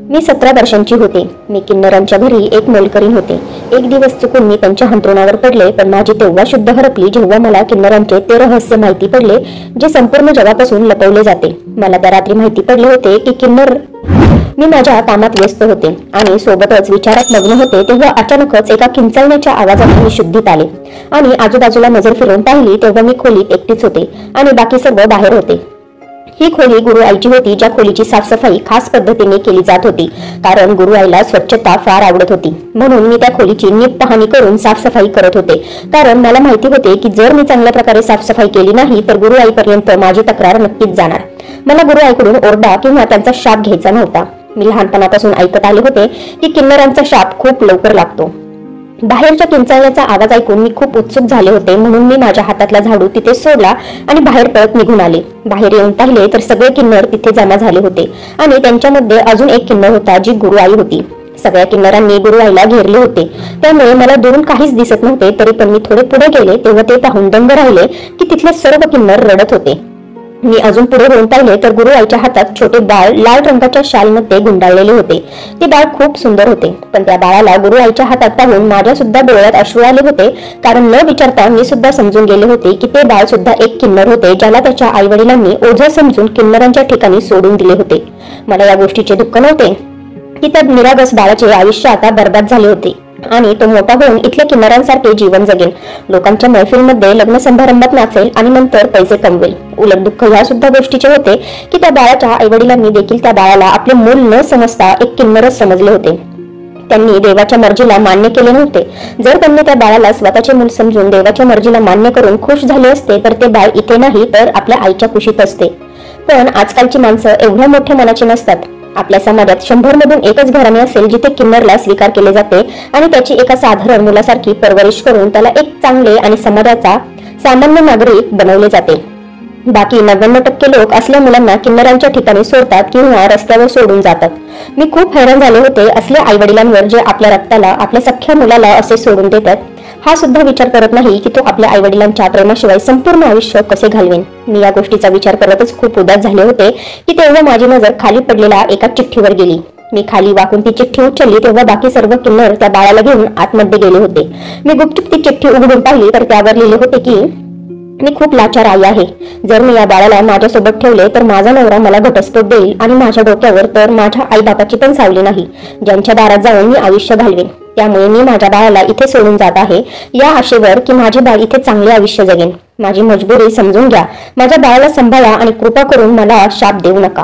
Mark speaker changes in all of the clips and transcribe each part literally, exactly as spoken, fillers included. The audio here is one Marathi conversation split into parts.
Speaker 1: मी सतरा वर्षांची होते. मी किन्नरांच्या घरी एक मोलकरीण होते. एक दिवस चुकून मी त्यांच्या अंथरुणावर पडले, पण माझी तेव्हा शुद्ध हरपली जेव्हा मला किन्नरांचे ते रहस्य माहिती पडले जे संपूर्ण जगापासून लपवले जाते. मला त्या रात्री माहिती पडले होते की किन्नर मी माझ्या कामात व्यस्त होते आणि सोबतच विचारात मग्न होते, तेव्हा अचानकच एका किंचाळण्याच्या आवाजाने मी शुद्धीत आले आणि आजूबाजूला नजर फिरवून पाहिली तेव्हा मी खोलीत एकटीच होते आणि बाकी सर्व बाहेर होते. ही खोली गुरु आईची होती, ज्या खोलीची साफसफाई खास पद्धतीने केली जात होती, कारण गुरु आईला स्वच्छता फार आवडत होती. म्हणून मी त्या खोलीची नीट पाहणी करून साफसफाई करत होते, कारण मला माहिती होते की जर मी चांगल्या प्रकारे साफसफाई केली नाही तर गुरु आईपर्यंत माझी तक्रार नक्कीच जाणार. मला गुरु आईकडून ओरडा किंवा त्यांचा शाप घ्यायचा नव्हता. मी लहानपणापासून ऐकत आले होते की किन्नरांचा शाप खूप लवकर लागतो. बाहेरच्या किंचाळण्याचा आवाज ऐकून मी खूप उत्सुक झाले होते, म्हणून मी माझ्या हातातला झाडू तिथे सोडला आणि बाहेर पळत निघून आले. बाहेर येऊन पाहिले तर सगळे किन्नर तिथे जमा झाले होते आणि त्यांच्यामध्ये अजून एक किन्नर होता जी गुरु आई होती. सगळ्या किन्नरांनी गुरु आईला घेरले होते, त्यामुळे मला दुरून काहीच दिसत नव्हते. तरी पण मी थोडे पुढे गेले तेव्हा ते पाहून दंग राहिले की तिथले सर्व किन्नर रडत होते. मी अजून पुढे होऊन पाहिले तर गुरु आईच्या हातात छोटे बाळ लाल रंगाच्या शालमध्ये गुंडाळलेले होते. ते बाळ खूप सुंदर होते, पण त्या बाळाला गुरु आईच्या हातात पाहून माझ्या सुद्धा डोळ्यात अश्रू आले होते, कारण न विचारता मी सुद्धा समजून गेले होते की ते बाळ सुद्धा एक किन्नर होते, ज्याला त्याच्या आई वडिलांनी ओझं समजून किन्नरांच्या ठिकाणी सोडून दिले होते. मला या गोष्टीचे दुःख नव्हते की त्या निरागस बाळाचे आयुष्य आता बर्बाद झाले होते आणि तो मोठा होऊन इथल्या किन्नरांसारखे जीवन जगेल, लोकांच्या मैफिलमध्ये लग्न समारंभात नाचेल आणि नंतर पैसे कमवेल. उलट दुःख या सुद्धा गोष्टीचे होते की त्या बाळाच्या आईवडिलांनी देखील त्या बाळाला आपले मूल न समजता एक किन्नरच समजले होते. त्यांनी देवाच्या मर्जीला मान्य केले नव्हते. जर त्यांनी त्या बाळाला स्वतःचे मूल समजून देवाच्या मर्जीला मान्य करून खुश झाले असते तर ते बाळ इथे नाही तर आपल्या आईच्या कुशीत असते. पण आजकालची माणसं एवढ्या मोठ्या मनाची नसतात. आपल्या समाजात शंभर मधून एकच घराणे असेल जिथे किन्नरला स्वीकार केले जाते आणि त्याची एका साधारण मुलासारखी परवरिश करून त्याला एक चांगले आणि समाजाचा सामान्य नागरिक बनवले जाते. बाकी नव्याण्णव टक्के लोक असल्या मुलांना किन्नरांच्या ठिकाणी सोडतात किंवा रस्त्यावर सोडून जातात. मी खूप हैराण झाले होते असल्या आई वडिलांवर जे आपल्या रक्ताला, आपल्या सख्ख्या मुलाला असे सोडून देतात. हा सुद्धा विचार करत नाही की तो आपल्या आई वडिलांच्या प्रेमाशिवाय संपूर्ण आयुष्य कसे घालवेन. मी या गोष्टीचा विचार करतच खूप उदास झाले होते की तेव्हा माझी नजर खाली पडलेल्या एका चिठ्ठीवर गेली. मी खाली वाकून ती चिठ्ठी उचलली तेव्हा बाकी सर्व किन्नर त्या बाळाला घेऊन आतमध्ये गेले होते. मी गुपचूप ती चिठ्ठी उघडून पाहिली तर त्यावर लिहिले होते की मी खूप लाचार आई आहे. जर मी या बाळाला माझ्यासोबत ठेवले तर माझा नवरा मला घटस्फोट देईल आणि माझ्या डोक्यावर तर माझ्या आई बापाची पण सावली नाही, ज्यांच्या दारात जाऊन मी आयुष्य घालवेन. त्यामुळे मी माझ्या बाळाला इथे सोडून जात आहे या आशेवर की माझे बाळ इथे चांगले आयुष्य जगेन. माझी मजबुरी समजून घ्या. माझ्या बाळाला सांभाळा आणि कृपा करून मला शाप देऊ नका.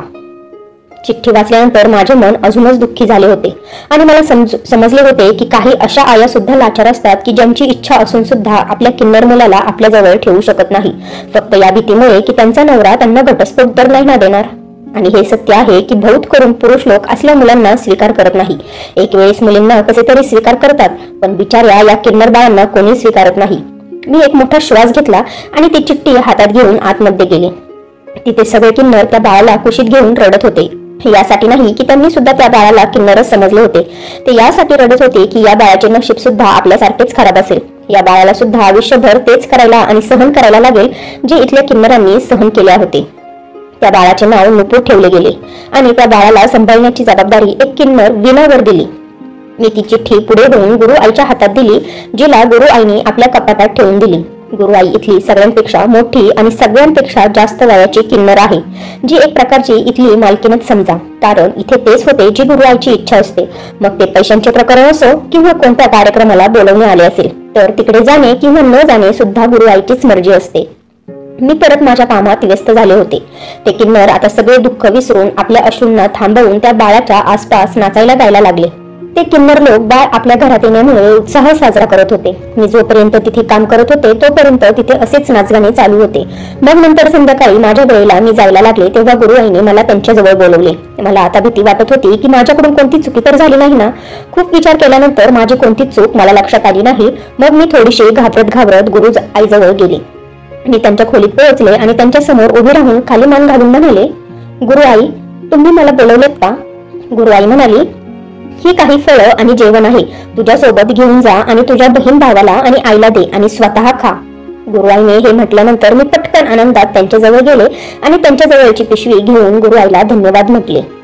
Speaker 1: चिठ्ठी वाचल्यानंतर माझे मन अजूनच दुःखी झाले होते आणि मला समजले होते की काही अशा आया सुद्धा लाचार असतात की ज्यांची इच्छा असून सुद्धा आपल्या किन्नर मुलाला आपल्या जवळ ठेवू शकत नाही, फक्त या भीतीमुळे की त्यांचा नवरा त्यांना घटस्फोट तर नाही ना देणार. आणि हे सत्य आहे की बहुत करून पुरुष लोक असल्या मुलांना स्वीकार करत नाही. एक वेळेस मुलींना कसे तरी स्वीकार करतात, पण बिचाऱ्या या किन्नर बाळांना कोणी स्वीकारत नाही. मी एक मोठा श्वास घेतला आणि ती चिठ्ठी हातात घेऊन आतमध्ये गेले. तिथे सगळे किन्नर त्या बाळाला कुशीत घेऊन रडत होते. यासाठी नाही की त्यांनी सुद्धा त्या बाळाला किन्नरच समजले होते, ते यासाठी रडत होते की या बाळाचे नशीब सुद्धा आपल्यासारखेच खराब असेल. या बाळाला सुद्धा आयुष्यभर तेच करायला आणि सहन करायला लागेल जे इथल्या किन्नरांनी सहन केले होते. त्या बाळाचे नाव नुपूर ठेवले गेले आणि त्या बाळाला सांभाळण्याची जबाबदारी एक किन्नर विनावर दिली. मी ती चिठ्ठी पुढे घेऊन गुरु आईच्या हातात दिली, जिला गुरु आईने आपल्या कपाटात ठेवून दिली. गुरु आई इथली सगळ्यांपेक्षा मोठी आणि सगळ्यांपेक्षा जास्त वयाची किन्नर आहे, जी एक प्रकारची इथली मालकीनच समजा, कारण इथे तेच होते जी गुरु आईची इच्छा असते. मग ते पैशांचे प्रकरण असो किंवा कोणत्या कार्यक्रमाला बोलवणे आले असेल तर तिकडे जाणे किंवा न जाणे सुद्धा गुरु आईचीच मर्जी असते. मी परत माझ्या कामात व्यस्त झाले होते. ते किन्नर आता सगळे दुःख विसरून आपल्या अश्रूंना थांबवून त्या बाळाच्या आसपास नाचायला गायला लागले. ते किन्नर लोक बाळ आपल्या घरात येण्यामुळे उत्साह साजरा करत होते. मी जोपर्यंत तिथे काम करत होते तोपर्यंत तिथे असेच नाचगाणे चालू होते. मग नंतर संध्याकाळी माझ्या वेळेला मी जायला लागले तेव्हा गुरु आईने मला त्यांच्या जवळ बोलवले. मला आता भीती वाटत होती की माझ्याकडून कोणती चुकी तर झाली नाही ना. खूप विचार केल्यानंतर माझी कोणती चूक मला लक्षात आली नाही. मग मी थोडीशी घाबरत घाबरत गुरु आईजवळ गेले. मी त्यांच्या खोलीत पोहोचले आणि त्यांच्या समोर उभे राहून खाली मान घालून म्हणाले, गुरु आई, तुम्ही मला बोलवलेत का? गुरु आई म्हणाली, ही काही फळं आणि जेवण आहे, तुझ्या सोबत घेऊन जा आणि तुझ्या बहीण भावाला आणि आईला दे आणि स्वतः खा. गुरु आईने हे म्हटल्यानंतर मी पटकन आनंदात त्यांच्या जवळ गेले आणि त्यांच्या जवळची पिशवी घेऊन गुरु आईला धन्यवाद म्हटले.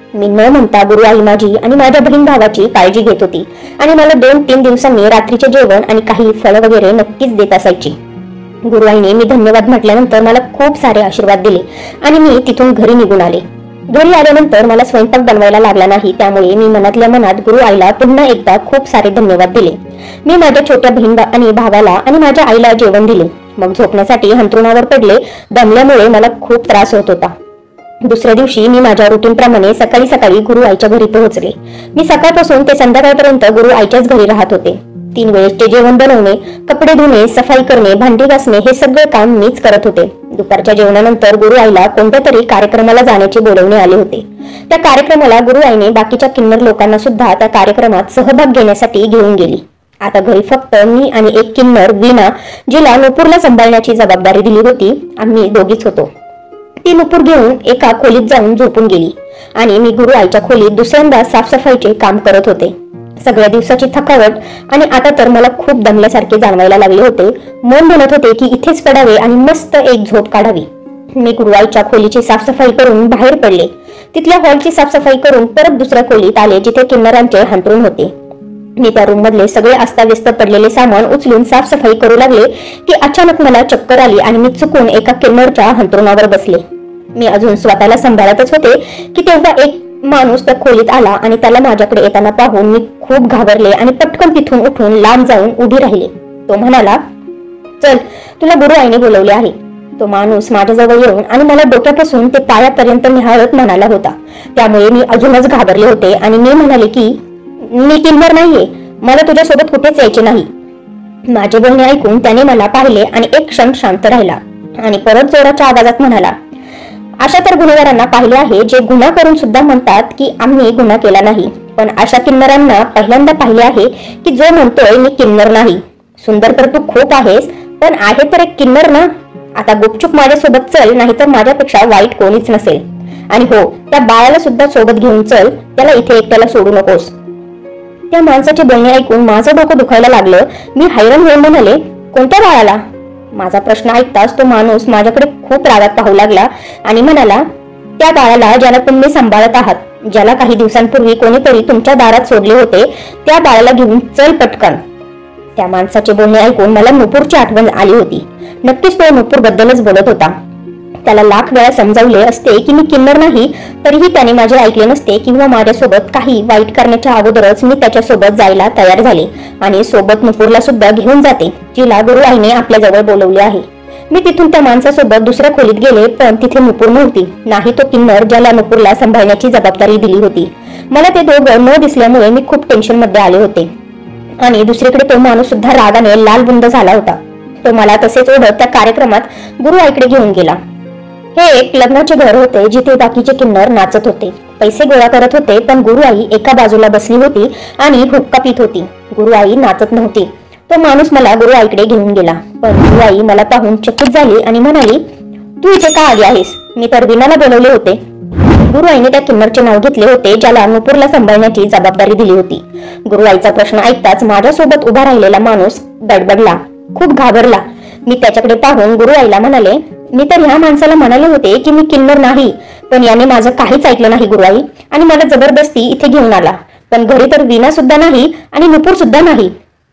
Speaker 1: मी न म्हणता गुरु आई माझी आणि माझ्या बहीण भावाची काळजी घेत होती आणि मला दोन तीन दिवसांनी रात्रीचे जेवण आणि काही फळ वगैरे नक्कीच देत असायची. गुरु आईने मी धन्यवाद म्हटल्यानंतर मला खूप सारे आशीर्वाद दिले आणि मी तिथून घरी निघून आले. घरी आल्यानंतर मला स्वयंपाक बनवायला लागला नाही, त्यामुळे मी मनातल्या मनात गुरु आईला पुन्हा एकदा खूप सारे धन्यवाद दिले. मी माझ्या छोट्या बहीण आणि भावाला आणि माझ्या आईला जेवण दिले. मग झोपण्यासाठी अंथरुणावर पडले. दमल्यामुळे मला खूप त्रास होत होता. दुसऱ्या दिवशी मी माझ्या रुटीन प्रमाणे सकाळी सकाळी गुरु आईच्या घरी पोहोचले. मी सकाळपासून ते संध्याकाळपर्यंत गुरु आईच्याच घरी राहत होते. तीन वेळेसचे जेवण बनवणे, कपडे धुणे, सफाई करणे, भांडी घासणे हे सगळे काम मीच करत होते. दुपारच्या जेवणानंतर गुरु आईला कोणत्या तरी कार्यक्रमाला जाण्याचे बोलवणे आले होते. त्या कार्यक्रमाला गुरु आईने बाकीच्या किन्नर लोकांना सुद्धा त्या कार्यक्रमात सहभाग घेण्यासाठी घेऊन गेली. आता घरी फक्त मी आणि एक किन्नर वीणा, जिला नुपूरला सांभाळण्याची जबाबदारी दिली होती, आम्ही दोघीच होतो. ती नुपूर घेऊन एका खोलीत जाऊन झोपून गेली आणि मी गुरु आईच्या खोलीत दुसऱ्यांदा साफसफाईचे काम करत होते. सगळ्या दिवसाची थकावट आणि आता तर मला खूप दमल्यासारखे जाणवायला लागले होते. मन म्हणत होते की इथेच पडावे आणि मस्त एक झोप काढावी. मी गुरु आईच्या खोलीची साफसफाई करून बाहेर पडले. तिथल्या हॉलची साफसफाई करून परत दुसऱ्या खोलीत आले, जिथे किन्नरांचे अंथरूण होते. मी त्या रूम मधले सगळे अस्ताव्यस्त पडलेले सामान उचलून साफसफाई करू लागले की अचानक मला चक्कर आली आणि मी चुकून एका किन्नरच्या अंथरुणावर बसले. मी अजून स्वतःला सांभाळतच होते की तेव्हा एक माणूस त्या खोलीत आला आणि त्याला माझ्याकडे येताना पाहून मी खूप घाबरले आणि पटकन तिथून उठून लांब जाऊन उभी राहिले. तो म्हणाला, चल, तुला गुरु आईने बोलवले आहे. तो माणूस माझ्याजवळ येऊन आणि मला डोक्यापासून ते पायापर्यंत निहाळत म्हणाला होता. त्यामुळे मी अजूनच घाबरले होते आणि मी म्हणाले की मी किन्नर नाहीये, मला तुझ्यासोबत कुठेच यायचे नाही. माझे बोलणे ऐकून त्याने मला पाहिले आणि एक क्षण शांत राहिला आणि परत जोराच्या आवाजात म्हणाला, अशा तर गुन्हेगारांना पाहिले आहे जे गुन्हा करून सुद्धा म्हणतात की आम्ही गुन्हा केला नाही, पण अशा किन्नरांना पहिल्यांदा पाहिले आहे की जो म्हणतोय मी किन्नर नाही. सुंदर तर तू खूप आहेस, पण आहे तर एक किन्नर ना. आता गुपचूप माझ्यासोबत चल, नाहीतर माझ्यापेक्षा वाईट कोणीच नसेल. आणि हो, त्या बाळाला सुद्धा सोबत घेऊन चल, त्याला इथे एकट्याला सोडू नकोस. त्या माणसाचे बोलणे ऐकून माझं डोकं दुखायला लागलं. मी हैराण होऊन म्हणाले, कोणत्या बाळाला? माझा प्रश्न ऐकताच तो माणूस माझ्याकडे खूप रागात पाहू लागला आणि म्हणाला, त्या बाळाला ज्याला तुम्ही सांभाळत आहात, ज्याला काही दिवसांपूर्वी कोणीतरी तुमच्या दारात सोडले होते, त्या बाळाला घेऊन चल पटकन. त्या माणसाचे बोलणे ऐकून मला नुपूरची आठवण आली होती. नक्कीच तो नुपूर बद्दलच बोलत होता. त्याला लाख वेळा समजावले असते की मी किन्नर नाही, तरीही त्याने माझे ऐकले नसते किंवा माझ्यासोबत काही वाईट करण्याच्या अगोदरच मी त्याच्यासोबत जायला तयार झाले आणि सोबत नुपूरला सुद्धा घेऊन जाते, जिला गुरु आईने आपल्या जवळ बोलवले आहे. मी तिथून त्या माणसासोबत दुसऱ्या खोलीत गेले, पण तिथे नुपूर नव्हती, नाही तो किन्नर ज्याला नुपूरला सांभाळण्याची जबाबदारी दिली होती. मला ते दोघं न दिसल्यामुळे मी खूप टेन्शन मध्ये आले होते आणि दुसरीकडे तो माणूस सुद्धा रागाने लालबुंद झाला होता. तो मला तसेच ओढत त्या कार्यक्रमात गुरु आईकडे घेऊन गेला. हे एक लग्नाचे घर होते, जिथे बाकीचे किन्नर नाचत होते, पैसे गोळा करत होते, पण गुरु आई एका बाजूला बसली होती आणि हुक्का पित होती. गुरु आई नाचत नव्हती. तो माणूस मला गुरु आईकडे घेऊन गेला, पण गुरु आई मला पाहून चकित झाली आणि म्हणाली, तू इथे का आली आहेस? मी तर वीणाला बोलवले होते. गुरु आईने त्या किन्नरचे नाव घेतले होते, ज्याला नुपूरला सांभाळण्याची जबाबदारी दिली होती. गुरु आईचा प्रश्न ऐकताच माझ्यासोबत उभा राहिलेला माणूस गडबडला, खूप घाबरला. मी त्याच्याकडे पाहून गुरु आईला म्हणाले, मी तर ह्या माणसाला म्हणाले होते की मी किन्नर नाही, पण याने माझं काहीच ऐकलं नाही गुरु आई, आणि मला जबरदस्ती इथे घेऊन आला. पण घरी तर वीणा सुद्धा नाही आणि नुपूर सुद्धा नाही.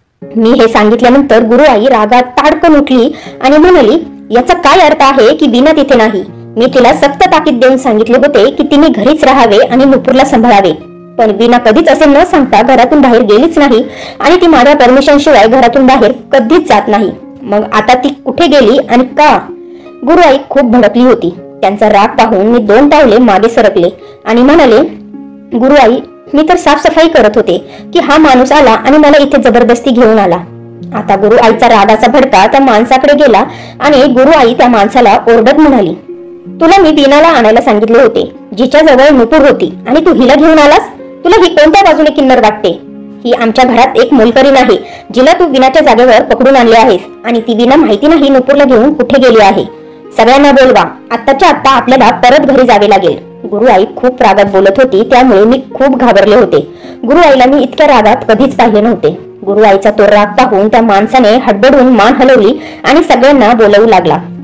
Speaker 1: मी हे सांगितल्यानंतर गुरु आई रागात ताडकन उठली आणि म्हणाली, याचा काय अर्थ आहे की वीणा तिथे नाही? मी तिला सक्त ताकीद देऊन सांगितले होते की तिने घरीच राहावे आणि नुपूरला सांभाळावे, पण वीणा कधीच असे न सांगता घरातून बाहेर गेलीच नाही आणि ती माझ्या परमिशन शिवाय घरातून बाहेर कधीच जात नाही. मग आता ती कुठे गेली आणि का? गुरु आई खूप भडकली होती. त्यांचा राग पाहून मी दोन पावले मागे सरकले आणि म्हणाले, गुरु आई, मी तर साफसफाई करत होते की हा माणूस आला आणि मला इथे जबरदस्ती घेऊन आला. आता गुरु आईचा रागाचा भडका त्या माणसाकडे गेला आणि गुरु आई त्या माणसाला ओरडत म्हणाली, तुला मी वीणाला आणायला सांगितले होते, जिच्या जवळ नुपूर होती, आणि तू हिला घेऊन आलास? तुला ही कोणत्या बाजूने किन्नर वाटते? ही आमच्या घरात एक मोलकरीण आहे, जिला तू वीणाच्या जागेवर पकडून आणले आहेस, आणि ती वीणा माहिती नाही नुपूरला घेऊन कुठे गेली आहे. सगळ्यांना बोलवा, आत्ताच्या आत्ता आपल्याला परत घरी जावे लागेल. गुरु आई खूप रागात बोलत होती, त्यामुळे मी खूप घाबरले होते. गुरु आईला मी इतक्या रागात कधीच पाहिले नव्हते. गुरु आईचा तो राग पाहून त्या माणसाने हडबडून मान हलवली आणि सगळ्यांना बोलवू लागला.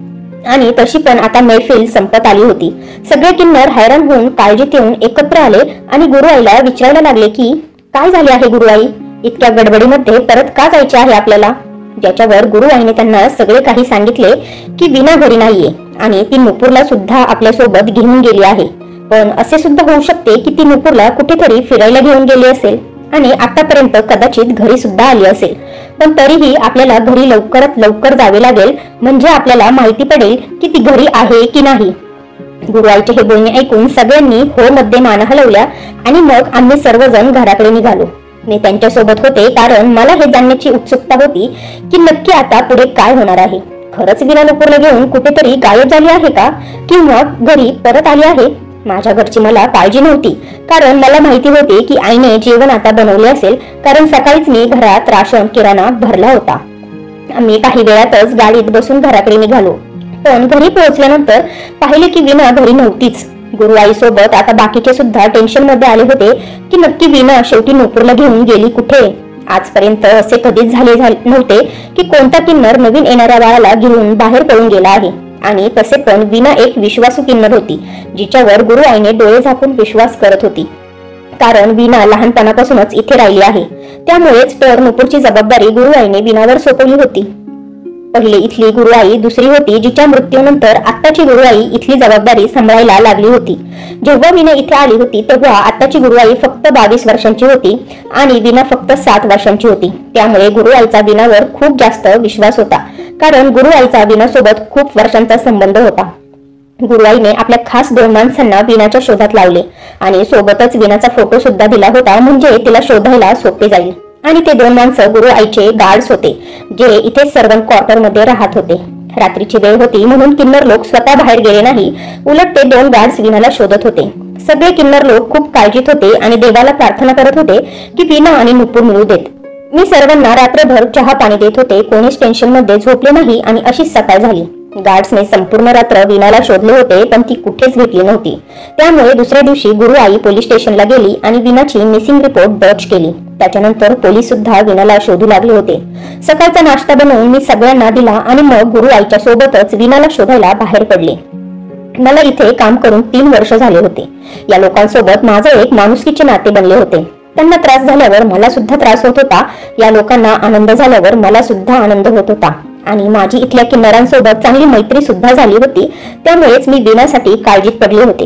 Speaker 1: आणि तशी पण आता मैफिल संपत आली होती। सगळे किन्नर हैराण होऊन काळजीत येऊन एकत्र आले आणि गुरुआईला विचारायला लागले की काय झाले आहे गुरुआई, इतक्या गडबडीमध्ये परत का जायचे आहे आपल्याला? ज्याच्यावर गुरुआईने त्यांना सगळे काही सांगितले की वीणा घरी नाहीये आणि ती नुपूरला सुद्धा आपल्या सोबत घेऊन गेली आहे। पण असे सुद्धा होऊ शकते की ती नुपूरला कुठेतरी फिरायला घेऊन गेली असेल आणि आतापर्यंत कदाचित घरी सुद्धा आली असेल, पण तरीही आपल्याला घरी लवकरात लवकर जावे लागेल म्हणजे आपल्याला माहिती पडेल की ती घरी आहे की नाही। गुरुआईचे हे बोलणे ऐकून सगळ्यांनी हो मध्ये मान हलवल्या आणि मग आम्ही सर्वजण घराकडे निघालो। मी त्यांच्या सोबत होते कारण मला हे जाणण्याची उत्सुकता होती की नक्की आता पुढे काय होणार आहे। खरंच वीणा नुपूरला घेऊन कुठेतरी गायब झाली आहे का किंवा घरी परत आली आहे? माझ्या घरची मला काळजी नव्हती कारण मला माहिती होते की आईने जेवण आता बनवले असेल, कारण सकाळीच मी घरात राशन किराणा भरला होता। आम्ही काही वेळातच गाडीत बसून घराकडे निघालो, पण घरी पोहोचल्यानंतर पाहिले की वीणा घरी नव्हतीच। गुरुआई सोबत आता बाकीचे सुद्धा टेन्शन मध्ये आले होते की नक्की वीणा शेवटी नुपूरला घेऊन गेली कुठे। आजपर्यंत असे कधीच झाले नव्हते की कोणता किन्नर नवीन येणाऱ्या बाळाला घेऊन बाहेर पळून गेला आहे। आणि तसे पण वीणा एक विश्वासू किन्नर होती जिच्यावर गुरुआईने डोळे झाकून विश्वास करत होती, कारण वीणा लहानपणापासूनच इथे राहिली आहे। त्यामुळेच तर नुपूरची जबाबदारी गुरुआईने वीणावर सोपवली होती। पहिले इथली गुरुआई दुसरी होती जिच्या मृत्यूनंतर आत्ताची गुरुआई इथली जबाबदारी सांभाळायला लागली होती। जेव्हा वीणा इथे आली होती तेव्हा आत्ताची गुरुआई फक्त बावीस वर्षांची होती आणि वीणा फक्त सात वर्षांची होती। त्यामुळे गुरुआईचा वीणावर खूप जास्त विश्वास होता, कारण गुरुआईचा वीणासोबत खूप वर्षांचा संबंध होता। गुरुआईने आपल्या खास दोन माणसांना वीणाच्या शोधात लावले आणि सोबतच वीणाचा फोटो सुद्धा दिला होता म्हणजे तिला शोधायला सोपे जाईल। आणि ते दोन माणसं गुरुआईचे गार्ड्स होते जे इथे सर्वंट क्वार्टर मध्ये राहत होते। रात्रीची वेळ होती म्हणून किन्नर लोक स्वतः बाहेर गेले नाही, उलट ते दोन गार्ड्स वीणाला शोधत होते। सगळे किन्नर लोक खूप काळजीत होते आणि देवाला प्रार्थना करत होते की वीणा आणि नुपूर मिळू देत। मी सर्वांना रात्रभर चहा पाणी देत होते, कोणीच टेन्शन मध्ये झोपले नाही आणि अशीच सकाळ झाली। गार्ड्सने संपूर्ण रात्र वीणाला शोधले होते पण ती कुठेच भेटली नव्हती। त्यामुळे दुसऱ्या दिवशी गुरुआई पोलीस स्टेशनला गेली आणि वीणाची मिसिंग रिपोर्ट दर्ज केली। त्याच्यानंतर पोलीस सुद्धा वीणाला शोधू लागले होते। सकाळचा नाश्ता बनवून मी सगळ्यांना दिला आणि मग गुरुआईच्या सोबतच वीणाला शोधायला बाहेर पडले। मला इथे काम करून तीन वर्ष झाले होते। या लोकांसोबत माझे एक माणुसकीचे नाते बनले होते। त्यांना त्रास झाल्यावर मला सुद्धा त्रास होत होता, या लोकांना आनंद झाल्यावर मला सुद्धा आनंद होत होता आणि माझी इथल्या किन्नरांसोबत चांगली मैत्री सुद्धा झाली होती। त्यामुळेच मी वीणासाठी काळजीत पडले होते।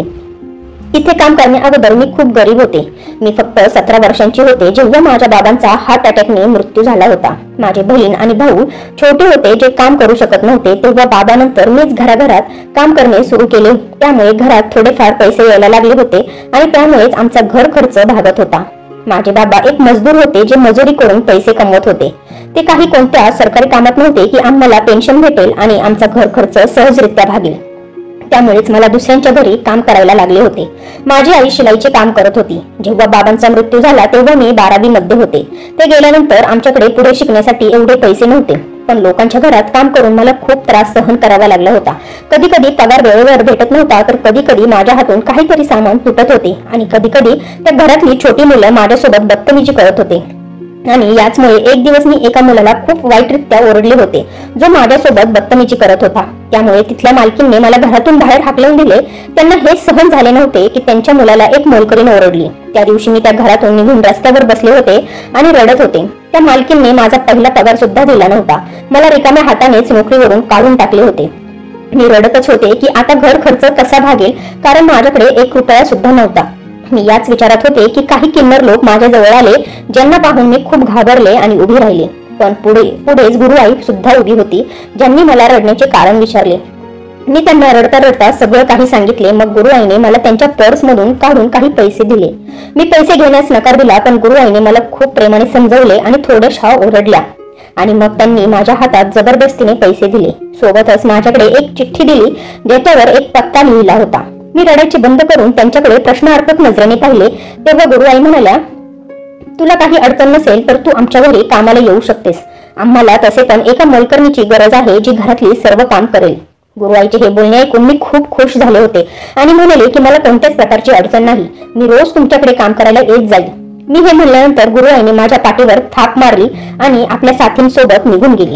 Speaker 1: इथे काम करण्या अगोदर मी खूप गरीब होते। मी फक्त सतरा वर्षांची होते जेव्हा माझ्या बाबांचा हार्ट अटॅकने मृत्यू झाला होता। माझे बहीण आणि भाऊ छोटे होते जे काम करू शकत नव्हते, तेव्हा बाबानंतर मीच घराघरात काम करणे सुरू केले। त्यामुळे घरात थोडेफार पैसे यायला लागले होते आणि त्यामुळेच आमचा घर खर्च भागत होता। माझे बाबा एक मजदूर होते जे मजुरी करून पैसे कमवत होते। ते काही कोणत्या सरकारी कामात नव्हते की आम्हाला पेन्शन भेटेल आणि आमचा घर खर्च सहजरित्या भागेल। त्यामुळेच मला दुसऱ्यांच्या घरी काम करायला लागले होते। माझी आई शिलाईचे काम करत होती। जेव्हा बाबांचा मृत्यू झाला तेव्हा मी बारावी मध्ये होते। ते गेल्यानंतर आमच्याकडे पुढे शिकण्यासाठी एवढे पैसे नव्हते, पण लोकांच्या घरात काम करून मला खूप त्रास सहन करावा लागला होता। कधी कधी पगार वेळेवर भेटत नव्हता, तर कधी कधी माझ्या हातून काहीतरी सामान तुटत होते आणि कधी कधी त्या घरातली छोटी मुलं माझ्यासोबत बदतमीजी करत होते। आणि याचमुळे एक दिवस मी एका मुलाला खूप वाईटरित्या ओरडले होते जो माझ्यासोबत बदतमीजी करत होता। त्यामुळे तिथल्या मालकीने मला घरातून बाहेर हाकलून दिले। त्यांना हे सहन झाले नव्हते की त्यांच्या मुलाला एक मोलकरीण ओरडली। त्या दिवशी मी त्या घरातून निघून रस्त्यावर बसले होते आणि रडत होते। त्या मालकीने माझा पहिला पगार सुद्धा दिला नव्हता। मला रिकाम्या हातानेच नोकरीवरून काढून टाकले होते। मी रडतच होते की आता घर खर्च कसा भागेल, कारण माझ्याकडे एक रुपया सुद्धा नव्हता। मी याच विचारात होते की काही किन्नर लोक माझ्या जवळ आले, ज्यांना पाहून मी खूप घाबरले आणि उभी राहिले। पण पुढे पुढेच गुरुआई सुद्धा उभी होती, ज्यांनी मला रडण्याचे कारण विचारले। मी त्यांना रडता रडता सगळं काही सांगितले। मग गुरुआईने मला त्यांच्या पर्स मधून काढून काही पैसे दिले। मी पैसे घेण्यास नकार दिला, पण गुरुआईने मला खूप प्रेमाने समजवले आणि थोड्याशा ओरडल्या आणि मग त्यांनी माझ्या हातात जबरदस्तीने पैसे दिले। सोबतच माझ्याकडे एक चिठ्ठी दिली ज्याच्यावर एक पत्ता लिहिला होता। मी रडायचे बंद करून त्यांच्याकडे प्रश्नार्थक नजरेने पाहिले तेव्हा गुरुआई म्हणाल्या, तुला काही अडचण नसेल तर तू आमच्या घरी कामाला येऊ शकतेस। आम्हाला तसे पण एका मोलकरणीची गरज आहे जी घरातली सर्व काम करेल। गुरुआईचे हे बोलणे ऐकून मी खूप खुश झाले होते आणि म्हणाले की मला कोणत्याच प्रकारची अडचण नाही, मी रोज तुमच्याकडे काम करायला येत जाईल। मी हे म्हणल्यानंतर गुरुआईने माझ्या पाठीवर थाप मारली आणि आपल्या साथींसोबत निघून गेली।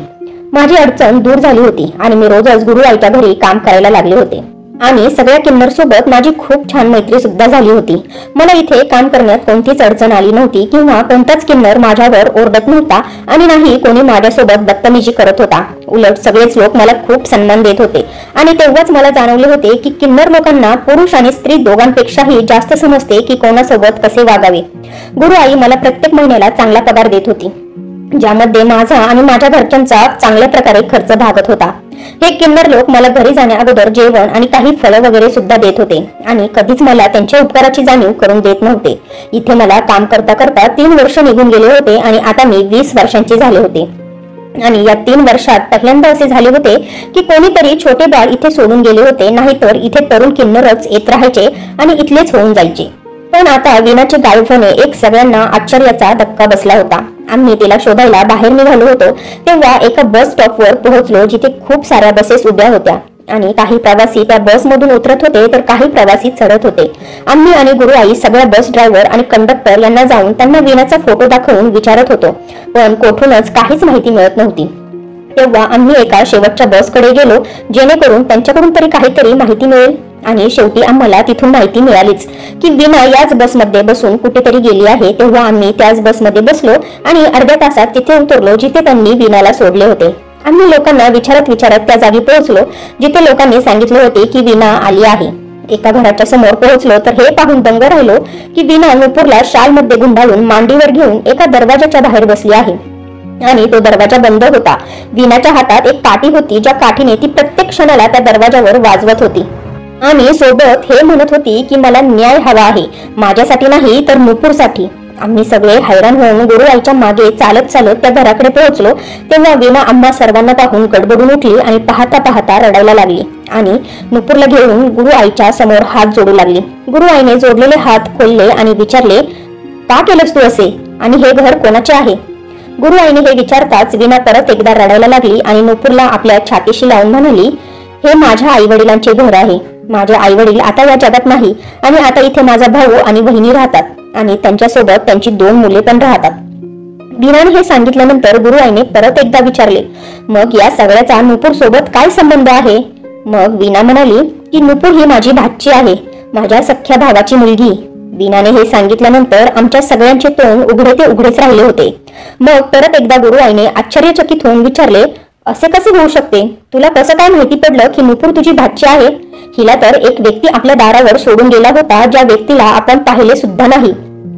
Speaker 1: माझी अडचण दूर झाली होती आणि मी रोजच गुरु आईच्या घरी काम करायला लागले होते आणि सगळ्या किन्नर सोबत माझी खूप छान मैत्री सुद्धा झाली होती। मला इथे काम करण्यात कोणतीच अडचण आली नव्हती किंवा कोणताच किन्नर माझ्यावर ओरडत नव्हता आणि नाही कोणी माझ्यासोबत बदतमीजी करत होता। उलट सगळेच लोक मला खूप सन्मान देत होते आणि तेव्हाच मला जाणवले होते की किन्नर लोकांना पुरुष आणि स्त्री दोघांपेक्षाही जास्त समजते की कोणासोबत कसे वागावे। गुरु आई मला प्रत्येक महिन्याला चांगला पगार देत होती, ज्यामध्ये माझा आणि माझ्या घरच्यांचा चांगल्या प्रकारे खर्च भागत होता। हे किन्नर लोक मला घरी जाण्या अगोदर जेवण आणि काही फळं वगैरे सुद्धा देत होते आणि कधीच मला त्यांच्या उपकाराची जाणीव करून देत नव्हते। इथे मला काम करता करता तीन वर्ष निघून गेले होते आणि आता मी वीस वर्षांची झाले होते आणि या तीन वर्षात पहिल्यांदा असे झाले होते की कोणीतरी छोटे बाळ इथे सोडून गेले होते, नाहीतर इथे तरुण किन्नरच येत राहायचे आणि इथलेच होऊन जायचे। पण आता वीणाचे गायब होणे एक सगळ्यांना आश्चर्याचा धक्का बसला होता। आम्ही तिला शोधायला बाहेर निघालो होतो तेव्हा एका बस स्टॉपवर पोहोचलो जिथे खूप साऱ्या बसेस उभ्या होत्या आणि काही प्रवासी त्या बसमधून उतरत होते तर काही प्रवासी चढत होते। आम्ही आणि गुरु आई सगळ्या बस ड्रायव्हर आणि कंडक्टर यांना जाऊन त्यांना वीणाचा फोटो दाखवून विचारत होतो, पण कोठूनच काहीच माहिती मिळत नव्हती। तेव्हा आम्ही एका शेवटच्या बसकडे गेलो जेणेकरून त्यांच्याकडून तरी काहीतरी माहिती मिळेल आणि शेवटी आम्हाला तिथून माहिती मिळालीच की वीणा याच बसमध्ये बसून कुठेतरी गेली आहे। तेव्हा आम्ही त्याच बसमध्ये बसलो आणि अर्ध्या तासात तिथे उतरलो जिथे त्यांनी वीणाला सोडले होते। आम्ही लोकांना विचारत विचारत त्या जागी पोहोचलो जिथे लोकांनी सांगितले होते की वीणा आली आहे। एका घराच्या समोर पोहोचलो तर हे पाहून दंग राहिलो की वीणा नुपूरला शाल मध्ये गुंडाळून मांडीवर घेऊन एका दरवाजाच्या बाहेर बसली आहे आणि तो दरवाजा बंद होता। वीणाच्या हातात एक काठी होती ज्या काठीने ती प्रत्येक क्षणाला त्या दरवाजावर वाजवत होती आणि सोबत हे म्हणत होती की मला न्याय हवा आहे, माझ्यासाठी नाही तर नुपूरसाठी। आम्ही सगळे हैराण होऊन गुरु आईच्या मागे चालत चालत त्या घराकडे पोहोचलो तेव्हा वीणा आम्हा सर्वांना पाहून गडबडून उठली आणि पाहता पाहता रडायला लागली आणि नुपूरला घेऊन गुरु आईच्या समोर हात जोडू लागली। गुरु आईने जोडलेले हात खोलले आणि विचारले, का केलंस तू असे आणि हे घर कोणाचे आहे? गुरु आईने हे विचारताच वीणा परत एकदा रडायला लागली आणि नुपूरला आपल्या छातीशी लावून म्हणाली, हे माझ्या आई वडिलांचे घर आहे। माझे आई वडील आता या जगात नाही आणि आता इथे माझा भाऊ आणि बहिणी राहतात आणि त्यांच्यासोबत त्यांची दोन मुले पण राहतात। वीणाने हे सांगितल्यानंतर गुरु आईने परत एकदा विचारले, मग या सगळ्याचा नुपूर सोबत काय संबंध आहे? मग वीणा म्हणाली की नुपूर ही माझी भाची आहे, माझ्या सख्ख्या भावाची मुलगी। वीणाने हे सांगितल्यानंतर आमच्या सगळ्यांचे तोंड उघडे ते उघडेच राहिले होते। मग परत एकदा गुरु आईने आश्चर्यचकित होऊन विचारले, असे कसे होऊ शकते? तुला कसं काय माहिती पडलं की नुपूर तुझी भाची आहे? हिला तर एक व्यक्ती आपल्या दारावर सोडून गेला होता, ज्या व्यक्तीला आपण पाहिले सुद्धा नाही।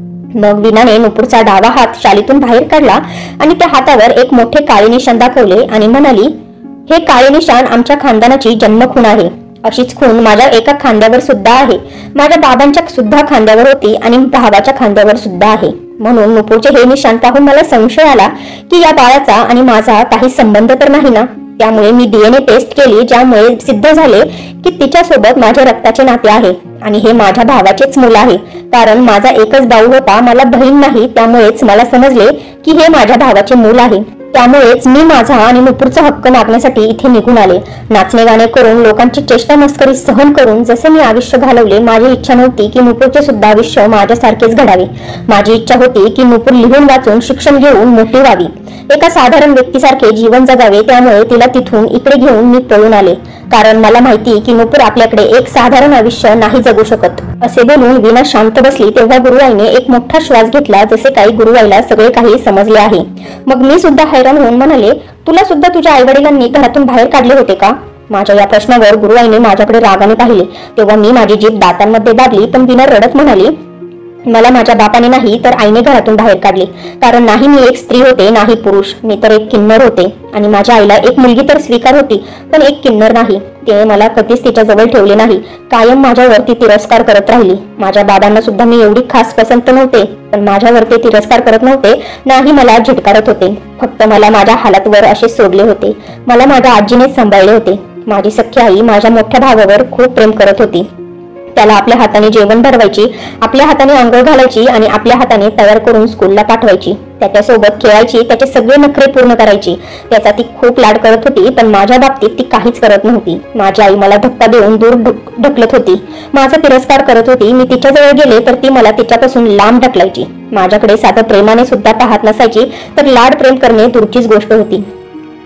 Speaker 1: मग वीणाने नुपूरचा डावा हात शालीतून बाहेर काढला आणि त्या हातावर एक मोठे काळे निशाण दाखवले आणि म्हणाली, हे काळे निशाण आमच्या खानदानाची जन्मखूण आहे। अशीच खून माझ्या एका खांद्यावर सुद्धा आहे, माझ्या बाबांच्या सुद्धा खांद्यावर होती आणि भावाच्या खांद्यावर सुद्धा आहे। म्हणून नुपूरचे हे निशाण पाहून मला संशय आला की या बाळाचा आणि माझा काही संबंध तर नाही ना। त्यामुळे मी डीएनए टेस्ट केली, ज्यामुळे सिद्ध झाले की तिच्यासोबत माझ्या रक्ताचे नाते आहे आणि हे माझ्या भावाचेच मूल आहे। कारण माझा एकच भाऊ होता, मला बहीण नाही, त्यामुळेच मला समजले की हे माझ्या भावाचे मूल आहे। त्यामुळेच मी माझा आणि नुपूरचा हक्क मागण्यासाठी इथे निघून आले। नाचणे गाणे करून लोकांची चेष्टा मस्करी सहन करून जसे मी आयुष्य घालवले, माझी इच्छा नव्हती की नुपूरचे सुद्धा आयुष्य माझ्यासारखेच घडावे। माझी इच्छा होती की नुपूर लिहून वाचून शिक्षण घेऊन मोठी व्हावी, एका साधारण व्यक्तीसारखे जीवन जगावे। त्यामुळे तिला तिथून इकडे घेऊन मी पळून आले, कारण मला माहिती की नुपूर आपल्याकडे एक साधारण आयुष्य नाही जगू शकत। असे बोलून वीणा शांत बसली तेव्हा गुरु आईने एक मोठा श्वास घेतला, जसे काही गुरु आईला सगळे काही समजले आहे। मग मी सुद्धा हैराण होऊन म्हणाले, तुला सुद्धा तुझ्या आई वडिलांनी घरातून बाहेर काढले होते का? माझ्या या प्रश्नावर गुरु आईने माझ्याकडे रागाने पाहिले तेव्हा मी माझी जीभ दातांमध्ये दाबली, पण वीणा रडत म्हणाली, मला माझ्या बापाने नाही तर आईने घरातून बाहेर काढले, कारण नाही मी एक स्त्री होते नाही पुरुष, मी तर एक किन्नर होते आणि माझ्या आईला एक मुलगी तर स्वीकार होती पण एक किन्नर नाही। ते मला कधीच तिच्या जवळ ठेवले नाही, कायम माझ्यावरती तिरस्कार करत राहिली। माझ्या बाबांना सुद्धा मी एवढी खास पसंत नव्हते, पण माझ्यावरती तिरस्कार करत नव्हते, नाही मला झिटकारत होते। फक्त मला माझ्या हालातवर असे सोडले होते, मला माझ्या आजीनेच सांभाळले होते। माझी सख्खी आई माझ्या मोठ्या भावावर खूप प्रेम करत होती, त्याला आपल्या हाताने जेवण भरवायची, आपल्या हाताने अंघोळ घालायची आणि आपल्या हाताने तयार करून स्कूलला पाठवायची, त्याच्यासोबत खेळायची, त्याचे सगळे नखरे पूर्ण करायची। त्याचा ती खूप लाड करत होती, पण माझ्या बाबतीत ती काहीच करत नव्हती। माझी आई मला धक्का देऊन दूर ढकलत होती, माझा तिरस्कार करत होती। मी तिच्याजवळ गेले तर ती मला तिच्यापासून लांब ढकलायची, माझ्याकडे साधं प्रेमाने सुद्धा पाहत नसायची, तर लाड प्रेम करणे दूरचीच गोष्ट होती।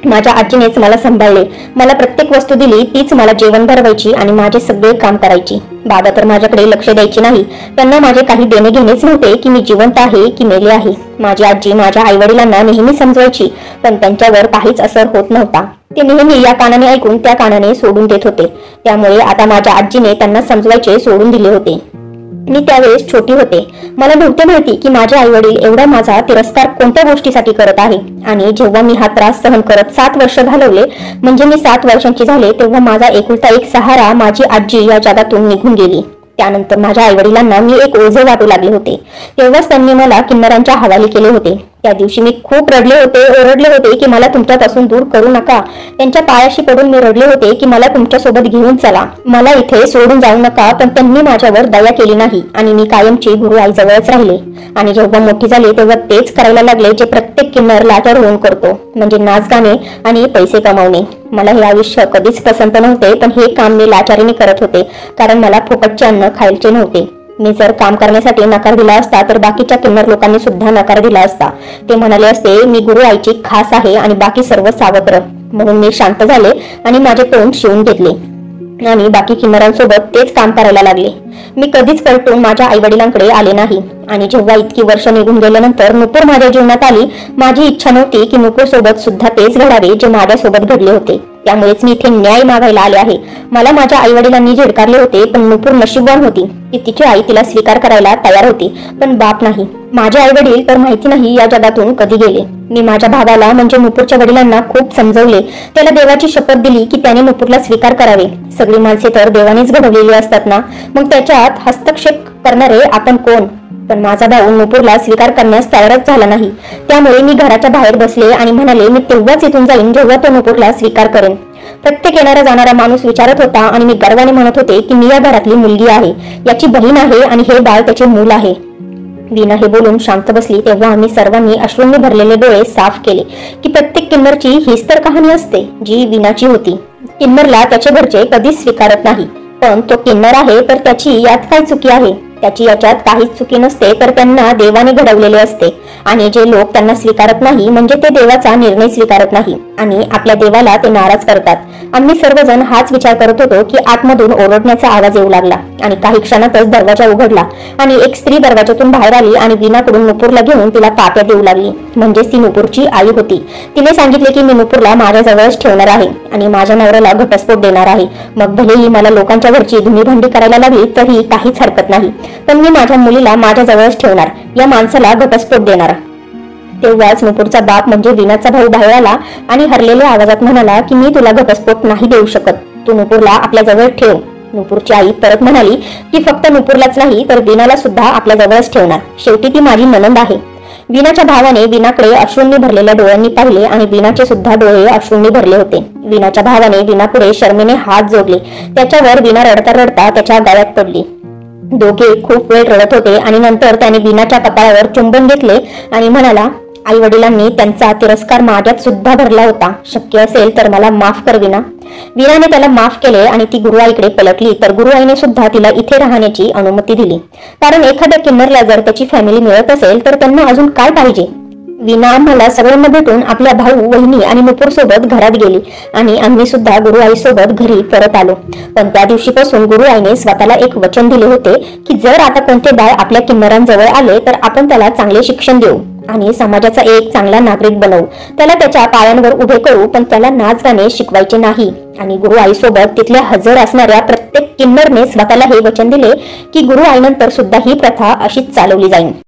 Speaker 1: माझ्या आजीनेच मला सांभाळले, मला प्रत्येक वस्तू दिली, तीच मला जेवण भरवायची आणि माझे सगळे काम करायची. बाबा तर माझ्याकडे लक्ष द्यायचे नाही. त्यांना माझे काही देणे घेणेच नव्हते की मी जिवंत आहे की मेले आहे. माझी आजी माझ्या आई वडिलांना नेहमी समजवायची, पण त्यांच्यावर काहीच असर होत नव्हता. ते नेहमी या कानाने ऐकून त्या कानाने सोडून देत होते. त्यामुळे आता माझ्या आजीने त्यांना समजवायचे सोडून दिले होते. मी त्यावेळेस छोटी होते. मला नव्हते माहिती की माझे आई वडील एवढा माझा तिरस्कार कोणत्या गोष्टीसाठी करत आहे. आणि जेव्हा मी हा त्रास सहन करत सात वर्ष घालवले, म्हणजे मी सात वर्षांची झाले, तेव्हा माझा एकुलता एक सहारा माझी आजी या जगातून निघून गेली. त्यानंतर माझ्या आई वडिलांना मी एक ओझे वाटू लागले होते. तेव्हाच त्यांनी मला किन्नरांच्या हवाली केले होते. त्या दिवशी मी खूप रडले होते, ओरडले होते की मला तुमच्यापासून दूर करू नका. त्यांच्या पायाशी पडून मी रडले होते की मला तुमच्यासोबत घेऊन चला, मला इथे सोडून जाऊ नका. पण त्यांनी माझ्यावर दया केली नाही आणि मी कायमची गुरु आईजवळच राहिले. आणि जेव्हा मोठी झाले तेव्हा तेच करायला लागले जे प्रत्येक किन्नर लाचार होऊन करतो, म्हणजे नाच गाणे आणि पैसे कमावणे. मला हे आयुष्य कधीच पसंत नव्हते, पण हे काम मी लाचारीने करत होते, कारण मला फुकटचे अन्न खायचे नव्हते. मी जर काम करण्यासाठी नकार दिला असता तर बाकीच्या किन्नर लोकांनी सुद्धा नकार दिला असता. ते म्हणाले असते मी गुरु आईची खास आहे आणि बाकी सर्व सावत्र. म्हणून मी शांत झाले आणि माझे तोंड शिवून घेतले आणि बाकी किन्नरांसोबत तेच काम करायला लागले. मी कधीच परतून माझ्या आई वडिलांकडे आले नाही. आणि जेव्हा इतकी वर्ष निघून गेल्यानंतर नुपूर माझ्या जीवनात आली, माझी इच्छा नव्हती की नुपूर सोबत सुद्धा तेच घडावे जे माझ्यासोबत घडले होते. त्यामुळेच मी इथे न्याय मागायला आले आहे. मला माझ्या आई वडिलांनी झिडकारले होते, पण नुपूर नशीबवान होती की तिची आई तिला स्वीकार करायला तयार होती, पण बाप नाही. माझे आई वडील तर माहिती नाही या जगातून कधी गेले. मी माझ्या भावाला म्हणजे नुपूरच्या वडिलांना खूप समजवले, त्याला देवाची शपथ दिली की त्याने नुपूरला स्वीकार करावे. सगळी माणसे तर देवानेच घडवलेली असतात ना, मग त्याच्यात हस्तक्षेप करणारे आपण कोण? पण माझा भाऊ नुपूरला स्वीकार करण्यास तयारच झाला नाही. त्यामुळे मी घराच्या बाहेर बसले आणि म्हणाले मी तेव्हाच इथून जाईन जेव्हा तो नुपूरला स्वीकार करेन. प्रत्येक येणारा जाणारा माणूस विचारत होता आणि मी गर्वाने म्हणत होते की मी या घरातली मुलगी आहे, याची बहीण आहे आणि हे बाळ त्याचे मूल आहे. वीणा हे बोलून शांत बसली तेव्हा आम्ही सर्वांनी अश्रूंनी भरलेले डोळे साफ केले की प्रत्येक किन्नरची हीच तर कहाणी असते जी वीणाची होती. किन्नरला त्याचे घरचे कधीच स्वीकारत नाही, पण तो किन्नर आहे तर त्याची यात काय चुकी आहे? त्याची याच्यात काहीच चुकी नसते, तर त्यांना देवाने घडवलेले असते. आणि जे लोक त्यांना स्वीकारत नाही म्हणजे ते देवाचा निर्णय स्वीकारत नाही आणि आपल्या देवाला ते नाराज करतात. आम्ही सर्वजण हाच विचार करत होतो की आतमधून ओरडण्याचा आवाज येऊ लागला आणि काही क्षणातच दरवाजा उघडला आणि एक स्त्री दरवाजातून बाहेर आली आणि वीणाकडून नुपूरला घेऊन तिला पाप्या देऊ लागली. म्हणजेच ती नुपूरची आई होती. तिने सांगितले की मी नुपूरला माझ्याजवळच ठेवणार आहे आणि माझ्या नवऱ्याला घटस्फोट देणार आहे. मग भलेही मला लोकांच्या घरची धुणीभांडी करायला लागली तरी काहीच हरकत नाही, पण मी माझ्या मुलीला माझ्याजवळच ठेवणार, या माणसाला घटस्फोट देणार. तेव्हाच नुपूरचा बाप म्हणजे वीणाचा भाऊ बाहेर आला आणि हरलेल्या आवाजात म्हणाला की मी तुला घटस्फोट नाही देऊ शकत, तू नुपूरला आपल्या जवळ ठेव. नुपूरची आई परत म्हणाली की फक्त नुपूरलाच नाही तर वीणाला सुद्धा आपल्या जवळच ठेवणार, शेवटी ती माझी नणंद आहे. वीणाच्या भावाने वीणाकडे अश्रूंनी भरलेल्या डोळ्यांनी पाहिले आणि वीणाचे सुद्धा डोळे अश्रूंनी भरले होते. वीणाच्या भावाने वीणापुढे शर्मेने हात जोडले. त्याच्यावर वीणा रडता रडता त्याच्या गळ्यात पडली. दोघे खूप वेळ रडत होते आणि नंतर त्याने वीणाच्या कपाळावर चुंबन घेतले आणि म्हणाला आई वडिलांनी त्यांचा तिरस्कार माझ्यात सुद्धा भरला होता, शक्य असेल तर मला माफ कर वीणा. वीणाने त्याला माफ केले आणि ती गुरुआईकडे पलटली तर गुरुआईने सुद्धा तिला इथे राहण्याची अनुमती दिली, कारण एखाद्या किन्नरला जर त्याची फॅमिली मिळत असेल तर त्यांना अजून काय पाहिजे. वीणा आम्हाला सगळ्यांना भेटून आपल्या भाऊ वहिनी आणि नुपूर सोबत घरात गेली आणि आम्ही सुद्धा गुरुआई सोबत घरी परत आलो. पण त्या दिवशीपासून गुरुआईने स्वतःला एक वचन दिले होते की जर आता कोणते बाळ आपल्या किन्नरांजवळ आले तर आपण त्याला चांगले शिक्षण देऊ आणि समाजाचा एक चांगला नागरिक बनवू, त्याला त्याच्या पायांवर उभे करू, पण त्याला नाच गाणे शिकवायचे नाही. आणि गुरुआई सोबत तिथल्या हजर असणाऱ्या प्रत्येक किन्नरने स्वतःला हे वचन दिले की गुरुआईनंतर सुद्धा ही प्रथा अशीच चालवली जाईल.